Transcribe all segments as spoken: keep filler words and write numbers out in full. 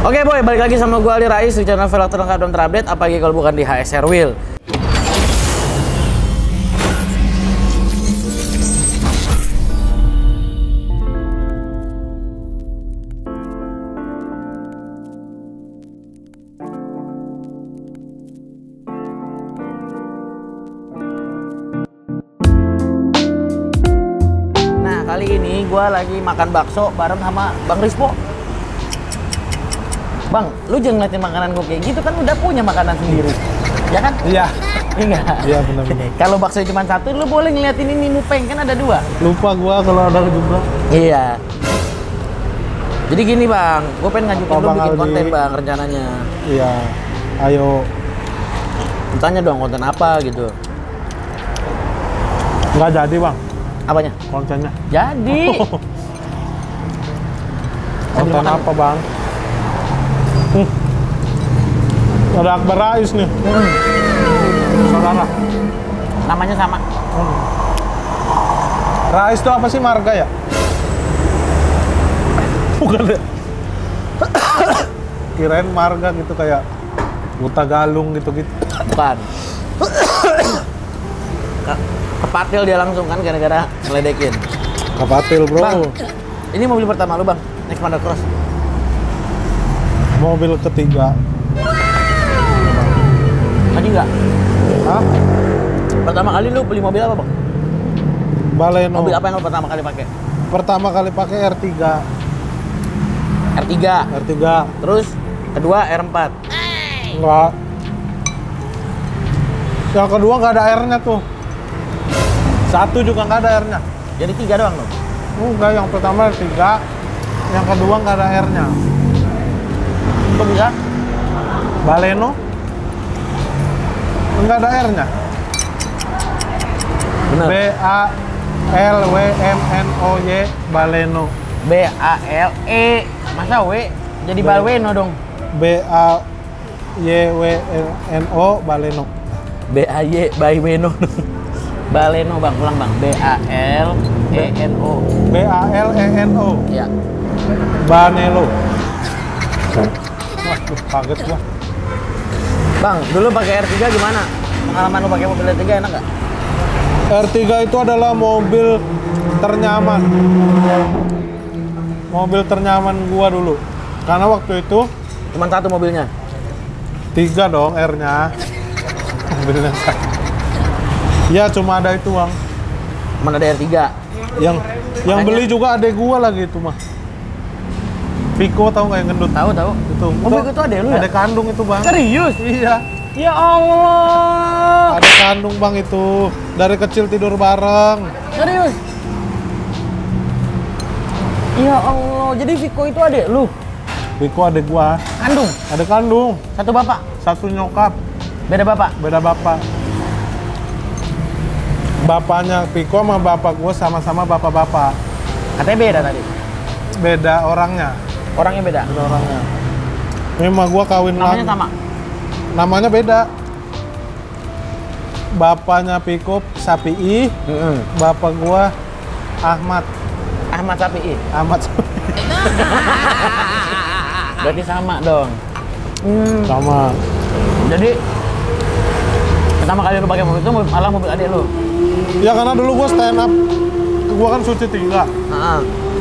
Oke boy, balik lagi sama gue Ali Rais di channel velg terlengkap dan terupdate, apalagi kalau bukan di H S R Wheel. Nah, kali ini gue lagi makan bakso bareng sama Bang Rispo. Bang, lu jangan ngeliatin makanan gue kayak gitu, kan udah punya makanan sendiri, ya kan? Iya. Iya. Iya benar-benar. Kalau bakso cuma satu, lu boleh ngeliatin ini mupeng, kan ada dua. Lupa gua kalau ada juga. Iya. Jadi gini bang, gue pengen ngajukin Apa lu Bang bikin Aldi? konten bang rencananya. Iya. Ayo. Tanya dong konten apa gitu. Nggak jadi bang Apanya? kontennya. Jadi. Konten makan. apa bang? Hmm. Ada Akbar Rais nih. Hmm. Saudara. Namanya sama. Hmm. Rais itu apa sih, marga ya? Bukan ya? Kirain marga gitu kayak Buta Galung gitu-gitu. Bukan. Ke- Kepatil dia langsung kan gara-gara ngeledekin. Kapatil bro. Bang, ini mobil pertama lu bang, Next Mother Cross. Mobil ketiga. Tadi enggak? Hah? Pertama kali lu beli mobil apa bang? Baleno. Mobil apa yang lu pertama kali pakai? Pertama kali pakai R tiga. R tiga. R tiga. Terus kedua R empat. Enggak. Yang kedua nggak ada airnya tuh. Satu juga nggak ada airnya. Jadi tiga doang dong. Enggak, yang pertama tiga, yang kedua nggak ada airnya. Kok bisa? Baleno nggak ada airnya. Bener. B A L W M N O Y Baleno. B A L E. Masa W? Jadi B. Balweno dong. B A Y W N O Baleno. B A Y Balweno. Baleno bang, ulang bang. B A L E N O. B A L E N O. Ya. Banelo. Wah, kaget gua. Bang, dulu pakai R tiga gimana? Pengalaman lu pakai mobil R tiga enak nggak? R tiga itu adalah mobil ternyaman. Mobil ternyaman gua dulu. Karena waktu itu Cuman satu mobilnya. tiga dong R-nya. Mobilnya. Ya cuma ada itu bang. Cuman ada R tiga. Yang yang Makanya- beli juga adek gua lagi itu mah. Vico tahu nggak yang gendut? Tahu tahu. Itu. Mobil itu adek lu ya? Adek kandung itu bang. Serius? Iya. Ya Allah. Adek kandung bang itu. Dari kecil tidur bareng. Serius? Ya Allah. Jadi Viko itu adek lu? Vico adek gua. Kandung? Adek kandung. Satu bapak? Satu nyokap. Beda bapak? Beda bapak. Bapaknya Vico sama bapak gua sama-sama bapak-bapak. Katanya beda tadi. Beda orangnya. Orangnya beda? Beda orangnya. Memang gua kawin Namanya lagi. sama? Namanya beda. Bapaknya Vico Sapi'i, Mm-hmm. bapak gua Ahmad. Ahmad Sapi'i? Ahmad Berarti sama dong. Hmm. sama. Jadi pertama kali lu pakai mobil itu malah mobil adik lu? Ya karena dulu gua stand up. Gua kan suci tiga. Heeh.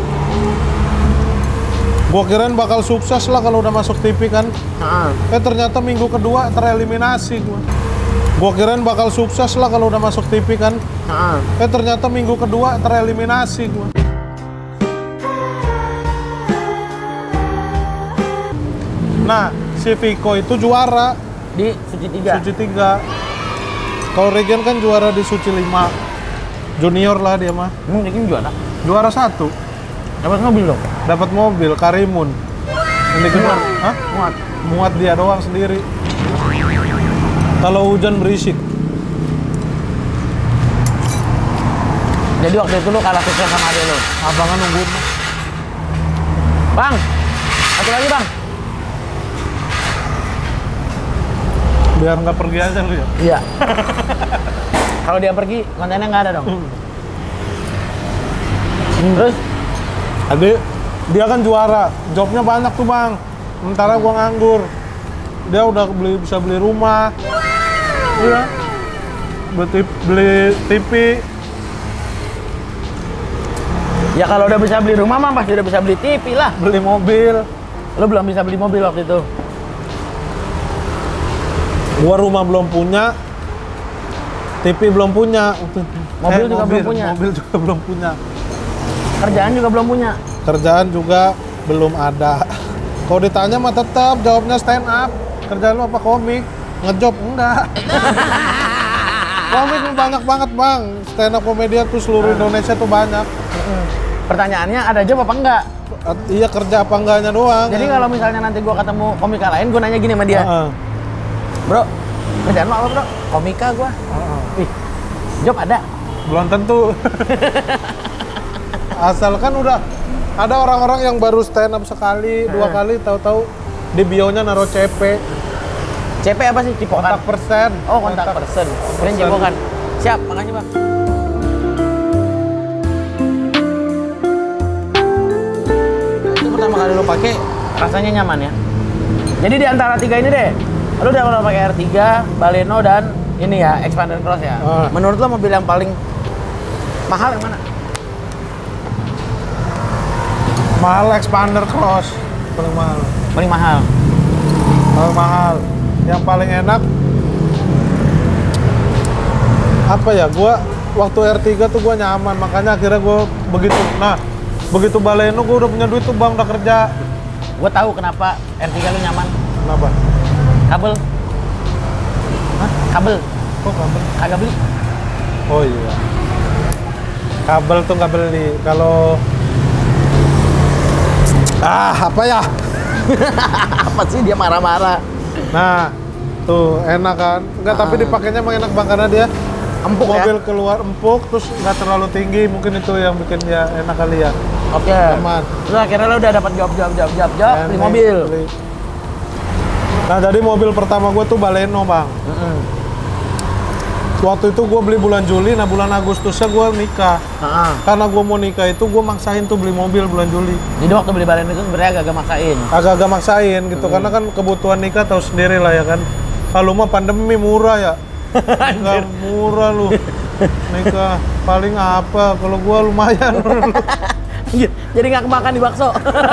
Gua kirain bakal sukses lah kalau udah masuk T V kan. Heeh. Eh ternyata minggu kedua tereliminasi gua. Gua kirain bakal sukses lah kalau udah masuk T V kan. Heeh. Eh ternyata minggu kedua tereliminasi gua. Nah, si Vico itu juara Di Suci tiga? Suci tiga. Kalau Regen kan juara di Suci lima. Junior lah dia mah. Emang dia kan juara? Juara satu. Dapat mobil dong? Dapat mobil Karimun. Ini kedua. Muat? Hah? Muat? Muat dia doang sendiri. Kalau hujan berisik. Jadi waktu itu lu kalah sukses sama adik lu? Abangan nungguin. Bang! Satu lagi bang! Biar nggak pergi aja lu ya. Iya. Kalau dia pergi, kontennya nggak ada dong? Terus? Adik, dia kan juara, jobnya banyak tuh bang. sementara gua nganggur. Dia udah beli bisa beli rumah. Iya. Beli, T- beli T V. Ya kalau udah bisa beli rumah mah pasti udah bisa beli T V lah. Beli mobil. Lu belum bisa beli mobil waktu itu. Gua rumah belum punya. T V belum punya. Mobil juga belum punya. Mobil juga belum punya. Kerjaan juga belum punya. Kerjaan juga belum ada. Kalau ditanya mah tetap jawabnya stand up. Kerjaan lu apa komik? Ngejob enggak. Komik banyak banget bang. Stand up komedian tuh seluruh Indonesia tuh banyak. Pertanyaannya ada job apa enggak? At- iya kerja apa enggaknya doang. Jadi kalau misalnya nanti gua ketemu komika lain, gua nanya gini sama dia. Heeh. Bro, kerjaan lo apa bro? Komika gua. Ih, job ada? Belum tentu. Asalkan udah ada orang-orang yang baru stand up sekali, dua kali, tahu-tahu di bio-nya naruh C P. C P apa sih? Cipokan? Kontak persen. Oh, kontak person. Keren cipokan. Siap, makasih bang. Itu pertama kali lo pakai, rasanya nyaman ya? Jadi di antara tiga ini deh, lo udah pernah pakai R tiga, Baleno, dan ini ya, Expander Cross ya? Ah. Menurut lo mobil yang paling mahal yang mana? Mahal Expander Cross. Paling mahal. Paling mahal? Paling mahal. Yang paling enak apa ya? Gua waktu R tiga tuh gua nyaman, makanya akhirnya gua begitu. Nah, begitu Baleno gua udah punya duit tuh bang, udah kerja. Gue tahu kenapa R tiga lo nyaman. Kenapa? Kabel. Hah? Kabel. Kok kabel? Kagak beli. Oh iya. Kabel tuh nggak beli. Kalau ah apa ya? Apa sih dia marah-marah? Nah, tuh enak kan? Enggak, tapi Ah. dipakainya emang enak bang karena dia Empuk mobil ya? keluar empuk, terus nggak terlalu tinggi, mungkin itu yang bikin dia enak kali ya. Oke. Aman. Terus akhirnya lo udah dapat job job job job job beli Enak, mobil. beli. Nah, jadi mobil pertama gue tuh Baleno bang. Mm-mm. Waktu itu gue beli bulan Juli, nah bulan Agustusnya gue nikah. Ah, ah. Karena gue mau nikah itu gue maksain tuh beli mobil bulan Juli. Jadi waktu beli Baleno itu sebenarnya agak-agak maksain. Agak-agak maksain gitu, karena kan kebutuhan nikah tahu sendiri lah ya kan. Kalau mah pandemi murah ya. Nikah murah lu. Nikah paling apa? Kalau gua lumayan. Anjir, jadi nggak kemakan di bakso.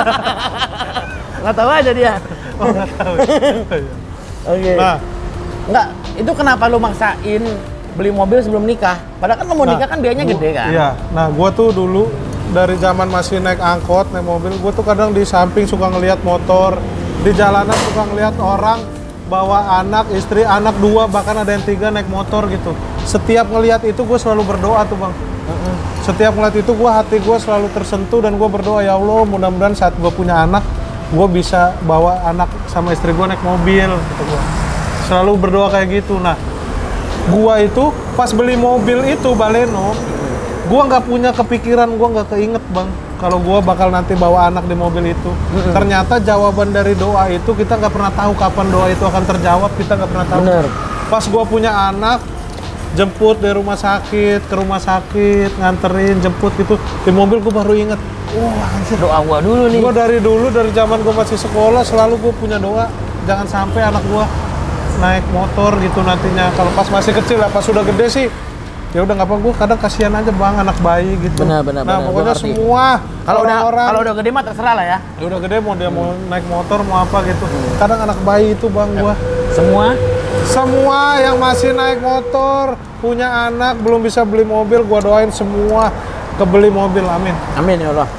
Nggak tahu aja dia. Oh, nggak tahu. Oke. Nah, Nggak, itu kenapa lu maksain beli mobil sebelum nikah? Padahal kan lu mau Nah, nikah kan biayanya gua- gede kan? Iya. Nah, gua tuh dulu dari zaman masih naik angkot, naik mobil, gua tuh kadang di samping suka ngelihat motor, di jalanan suka ngelihat orang bawa anak, istri, anak dua, bahkan ada yang tiga naik motor gitu. Setiap ngelihat itu gue selalu berdoa tuh bang. Setiap ngeliat itu gue hati gue selalu tersentuh dan gue berdoa, ya Allah mudah-mudahan saat gue punya anak gue bisa bawa anak sama istri gue naik mobil gitu gua. Selalu berdoa kayak gitu. Nah gue itu pas beli mobil itu Baleno, gue nggak punya kepikiran, gue nggak keinget bang kalau gue bakal nanti bawa anak di mobil itu. Ternyata jawaban dari doa itu kita nggak pernah tahu kapan doa itu akan terjawab, kita nggak pernah tahu. Bener. Pas gue punya anak, jemput dari rumah sakit ke rumah sakit, nganterin, jemput gitu di mobil, gue baru inget, wah anjir, Doa gua dulu nih. gue dari dulu dari zaman gue masih sekolah selalu gue punya doa jangan sampai anak gue naik motor gitu nantinya. Kalau pas masih kecil lah, pas sudah gede sih ya udah nggak apa, gue kadang kasihan aja bang anak bayi gitu. Benar, benar, nah benar. pokoknya Gua ngerti. semua Kalau udah orang-orang kalau udah gede mah terserah lah ya. ya udah gede mau dia mau naik motor mau apa gitu. Kadang anak bayi itu bang gue Semua semua yang masih naik motor, punya anak, belum bisa beli mobil, gua doain semua kebeli mobil, amin. amin ya Allah.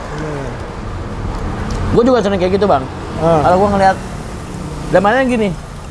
Gue juga sering kayak gitu bang. Ah. Kalau gue ngeliat, dalamnya gini,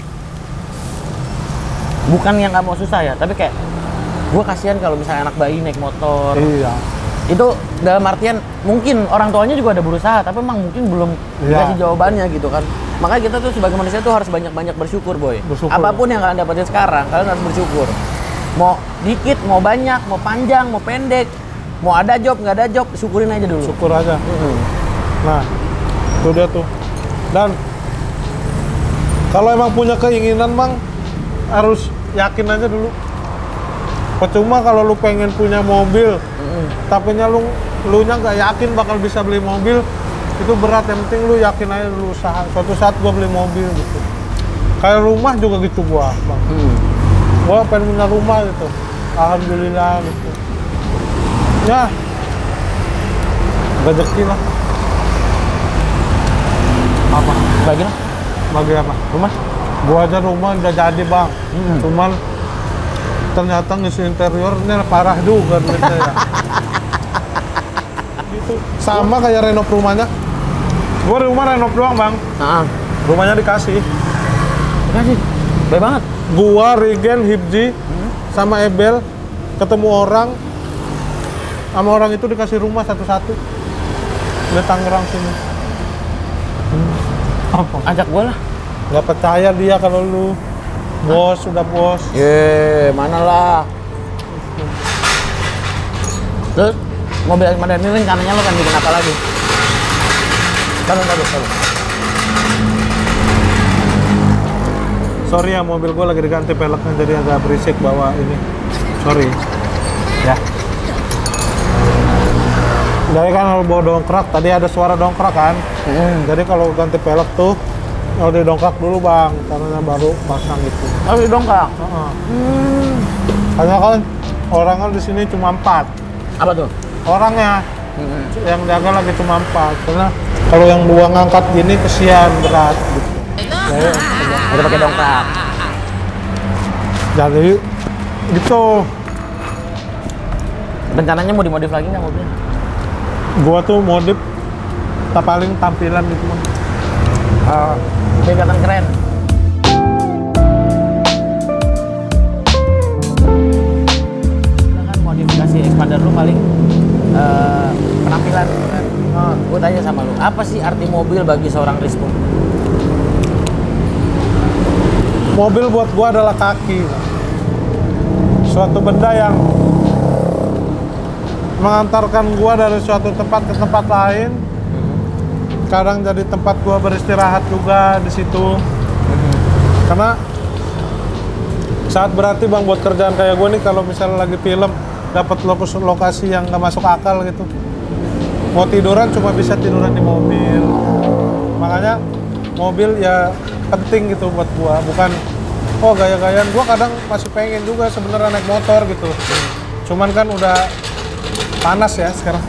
bukan yang nggak mau susah ya, tapi kayak gue kasihan kalau misalnya anak bayi naik motor. Iya. Itu dalam artian mungkin orang tuanya juga ada berusaha, tapi emang mungkin belum Iya. dikasih jawabannya gitu kan. Makanya kita tuh sebagai manusia tuh harus banyak-banyak bersyukur boy. Bersyukur. Apapun yang kalian dapetin sekarang, kalian harus bersyukur. Mau dikit, mau banyak, mau panjang, mau pendek, mau ada job, nggak ada job, syukurin aja dulu. Syukur aja. Mm-mm. Nah, itu dia tuh. Dan kalau emang punya keinginan bang, harus yakin aja dulu. Percuma kalau lu pengen punya mobil, Mm-mm. tapi nya lu lu nya nggak yakin bakal bisa beli mobil, itu berat, yang penting lu yakin aja dulu usaha. Suatu saat gua beli mobil gitu. Kayak rumah juga gitu gua, Bang. Hmm. Gua pengen punya rumah gitu. Alhamdulillah gitu. Ya, rezeki lah. Apa? Bagi lah? Bagi apa? Rumah? Gua aja rumah udah jadi, Bang. Hmm. Cuman ternyata ngisi interiornya parah juga duitnya ya. Gitu. Sama kayak renov rumahnya. Gua rumah renov doang, Bang. Nah. Rumahnya dikasih. Dikasih? Baik banget. Gua, Regen, Hibji, hmm? sama Ebel ketemu orang, sama orang itu dikasih rumah satu-satu di Tangerang sini. Hmm. Apa? Ajak gua lah. Gak percaya dia kalau lu bos, Hah? Udah bos. Ye, mana lah. Terus mobil Almada ini rencananya lo kan bikin apa lagi? Taruh, taruh, taruh. Sorry ya, mobil gua lagi diganti peleknya jadi agak berisik bawa ini. Sorry. Ya. Jadi kan kalau bawa dongkrak, tadi ada suara dongkrak kan? Hmm. Jadi kalau ganti pelek tuh, kalau didongkrak dulu, Bang, karena baru pasang gitu. Oh, didongkrak? Uh-huh. Hmm. Karena kan orang kan di sini cuma empat. Apa tuh? Orangnya. Hmm. Yang jaga lagi cuma empat. Karena kalau yang dua ngangkat gini kesian, berat gitu. Jadi, udah pakai dongkrak. Jadi gitu. Rencananya mau dimodif lagi nggak mobilnya? Gua tuh modif tak paling tampilan gitu, Bang. Uh, biar kelihatan keren. Kan modifikasi expander lu paling uh, penampilan kan. Uh, gue tanya sama lu, apa sih arti mobil bagi seorang Rizpo? Mobil buat gua adalah kaki. Suatu benda yang mengantarkan gua dari suatu tempat ke tempat lain. Kadang jadi tempat gua beristirahat juga di situ. Mm-hmm. Karena saat berarti, Bang, buat kerjaan kayak gua nih, kalau misalnya lagi film dapat lokasi lokasi yang nggak masuk akal gitu, mau tiduran cuma bisa tiduran di mobil. Makanya mobil ya penting gitu buat gua. Bukan oh gaya-gayaan, gua kadang masih pengen juga sebenarnya naik motor gitu. Cuman kan udah panas ya sekarang.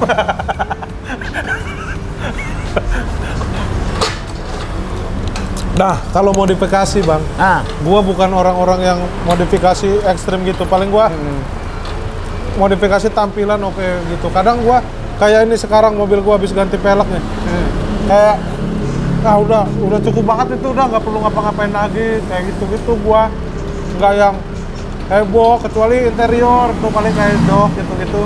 Nah, kalau modifikasi, Bang, ah. gua bukan orang-orang yang modifikasi ekstrim gitu. Paling gua hmm. modifikasi tampilan oke okay, gitu. Kadang gua kayak ini sekarang mobil gua habis ganti pelek nih. Hmm. Kayak ah udah udah cukup banget itu, udah nggak perlu ngapa-ngapain lagi kayak gitu-gitu. Gua nggak yang heboh, kecuali interior tuh paling kayak jok gitu-gitu.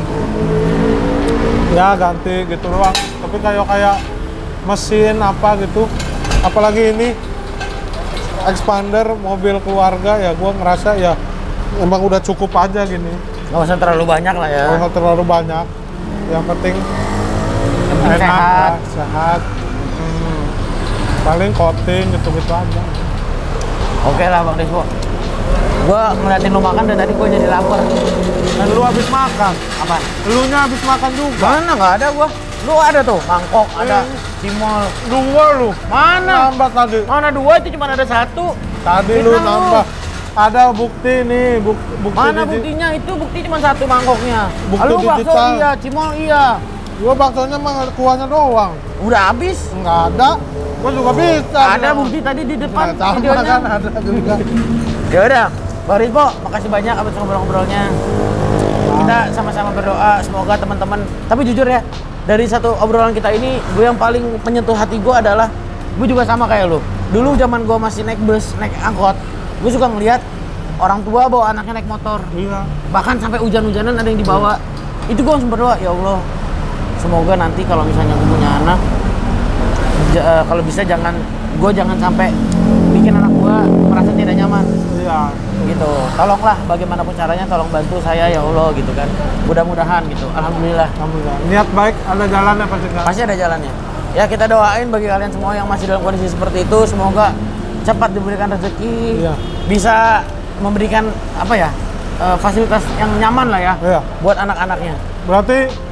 Ya ganti gitu doang. Tapi kayak kayak mesin apa gitu. Apalagi ini expander mobil keluarga ya, gue ngerasa ya emang udah cukup aja gini. Nggak usah terlalu banyak lah ya. Nggak usah terlalu banyak. Yang penting enak, sehat. Ya, sehat. Hmm. Paling coating gitu-gitu aja. Oke lah, Bang Rizpo. Gue ngeliatin lu makan dan tadi gue jadi lapar. Dan lu habis makan? Apa? Elunya habis makan juga? Mana nggak ada gue. Lu ada tuh, mangkok, eh. ada cimol. Dua lu? Mana? Nambah tadi. Mana dua, itu cuma ada satu. Tadi Fitnah lu nambah. Lu. Ada bukti nih, buk, bukti mana digi... buktinya? Itu bukti cuma satu mangkoknya. Bukti Lu bakso digital. iya, cimol iya. Gua baksonya mah kuahnya doang. Udah habis? Nggak ada. Gua juga bisa. Ada bukti tadi di depan nah, videonya. Kan ada juga. Ya udah, Bang Rizpo, makasih banyak atas ngobrol-ngobrolnya. Kita sama-sama berdoa semoga teman-teman. Tapi jujur ya, dari satu obrolan kita ini, gue yang paling menyentuh hati gue adalah gue juga sama kayak lu. Dulu zaman gue masih naik bus, naik angkot, gue suka ngeliat orang tua bawa anaknya naik motor. Iya. Bahkan sampai hujan-hujanan ada yang dibawa. Iya. Itu gue langsung berdoa, ya Allah, semoga nanti kalau misalnya gue punya anak, uh, kalau bisa jangan gue jangan sampai bikin anak gue merasa tidak nyaman. Iya. Gitu. Tolonglah bagaimanapun caranya, tolong bantu saya ya Allah gitu kan. Mudah-mudahan gitu. Alhamdulillah. Alhamdulillah. Niat baik ada jalannya pasti kan? Pasti ada jalannya. Ya kita doain bagi kalian semua yang masih dalam kondisi seperti itu, semoga cepat diberikan rezeki, iya. bisa memberikan apa ya, uh, fasilitas yang nyaman lah ya, iya. buat anak-anaknya. Berarti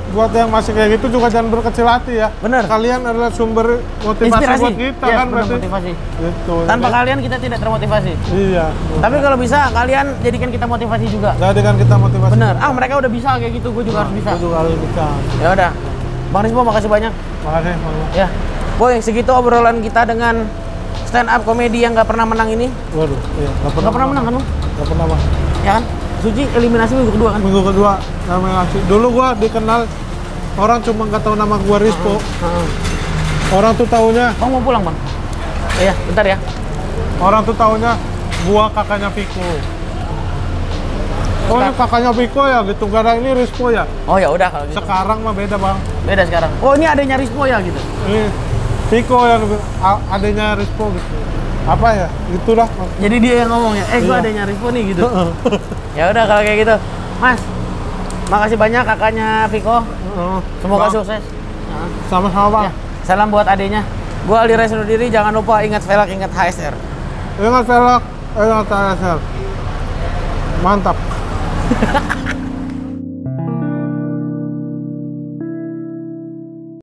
buat yang masih kayak gitu juga jangan berkecil hati ya. Bener. Kalian adalah sumber motivasi Inspirasi. buat kita Iya, kan bener, berarti. motivasi. Gitu. Tanpa ya. kalian kita tidak termotivasi. Iya. Tapi kalau bisa kalian jadikan kita motivasi juga. Jadikan kita motivasi. Bener. Ah mereka udah bisa kayak gitu, gue juga Nah, harus bisa. Gue juga harus bisa. Ya udah. Bang Rispo makasih banyak. Makasih. Bang. Ya. Boy, segitu obrolan kita dengan stand up komedi yang nggak pernah menang ini. Waduh, iya. Gak Nggak pernah menang kan lu? Gak pernah bang. Ya kan? Suci eliminasi minggu kedua kan? Minggu kedua namanya ngasih. Dulu gua dikenal orang cuma nggak tahu nama gua Rispo. Heeh. Orang tuh taunya, Bang mau pulang bang? Iya, bentar ya. orang tuh taunya gua kakaknya Viko. Oh ini kakaknya Viko ya gitu. Gara ini Rispo ya. Oh ya udah kalau gitu. Sekarang mah beda bang. Beda sekarang. Oh ini adanya Rispo ya gitu. Ini Viko yang a- adanya Rispo gitu. Apa ya? Itulah. Jadi dia yang ngomong ya. Eh gua Iya. adanya Rispo nih gitu. Ya udah kalau kayak gitu, Mas. Makasih banyak kakaknya Viko. Heeh. Semoga Bang, sukses. Heeh. sama-sama bang. Ya, salam buat adenya. Gua Aldi Rais undur diri. Jangan lupa ingat velg, ingat H S R. Ingat velg, ingat T S L. Mantap.